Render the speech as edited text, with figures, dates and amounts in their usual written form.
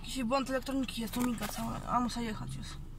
Jakiś błąd elektroniki jest, to miga całe, a muszę jechać już.